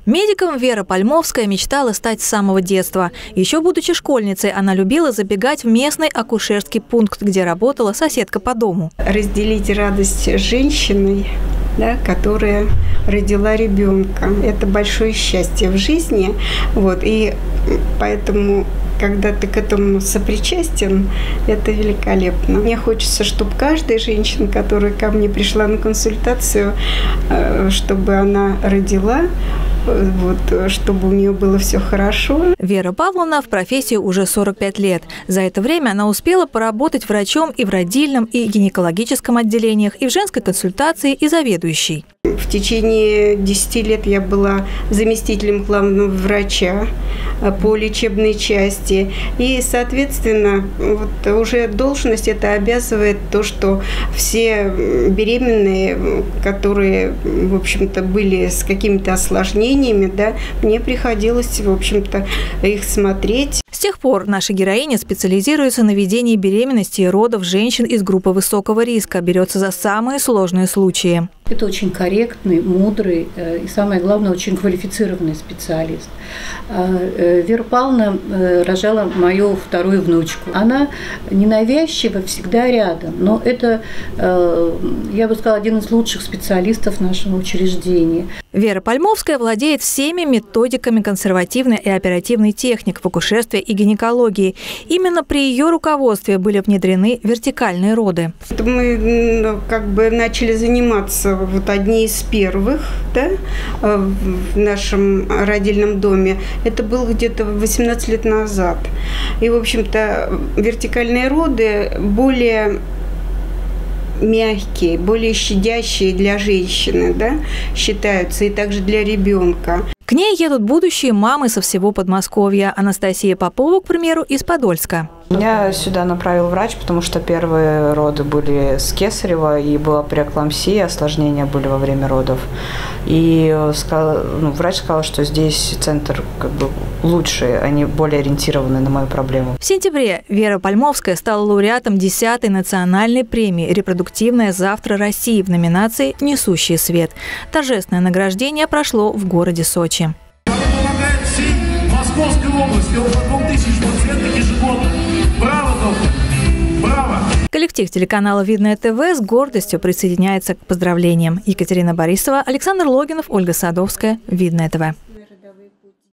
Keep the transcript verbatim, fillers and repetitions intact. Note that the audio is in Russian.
Медиком Вера Пальмовская мечтала стать с самого детства. Еще будучи школьницей, она любила забегать в местный акушерский пункт, где работала соседка по дому. Разделить радость с женщиной, да, которая родила ребенка. Это большое счастье в жизни. Вот, и поэтому, когда ты к этому сопричастен, это великолепно. Мне хочется, чтобы каждая женщина, которая ко мне пришла на консультацию, чтобы она родила, вот, чтобы у нее было все хорошо. Вера Павловна в профессии уже сорок пять лет. За это время она успела поработать врачом и в родильном, и гинекологическом отделениях, и в женской консультации, и заведующей. В течение десяти лет я была заместителем главного врача по лечебной части. И, соответственно, вот уже должность это обязывает то, что все беременные, которые, в общем-то, были с какими-то осложнениями, да, мне приходилось, в общем-то, их смотреть. С тех пор наша героиня специализируется на ведении беременности и родов женщин из группы высокого риска, берется за самые сложные случаи. Это очень корректный, мудрый и, самое главное, очень квалифицированный специалист. Вера Павловна рожала мою вторую внучку. Она ненавязчиво всегда рядом, но это, я бы сказала, один из лучших специалистов нашего учреждения. Вера Пальмовская владеет всеми методиками консервативной и оперативной техник в акушерстве и гинекологии. Именно при ее руководстве были внедрены вертикальные роды. Мы ну, как бы начали заниматься вот одни из первых, да, в нашем родильном доме. Это было где-то восемнадцать лет назад. И, в общем-то, вертикальные роды более мягкие, более щадящие для женщины, да, считаются, и также для ребенка. К ней едут будущие мамы со всего Подмосковья. Анастасия Попова, к примеру, из Подольска. Меня сюда направил врач, потому что первые роды были с кесарева, и была преэклампсия, осложнения были во время родов. И сказал, ну, врач сказал, что здесь центр как бы лучше, они более ориентированы на мою проблему. В сентябре Вера Пальмовская стала лауреатом десятой национальной премии «Репродуктивное завтра России» в номинации «Несущий свет». Торжественное награждение прошло в городе Сочи. Московской области около двух тысяч пациентов ежегодно. Браво, доктор! Браво! Коллектив телеканала «Видное ТВ» с гордостью присоединяется к поздравлениям. Екатерина Борисова, Александр Логинов, Ольга Садовская. «Видное ТВ».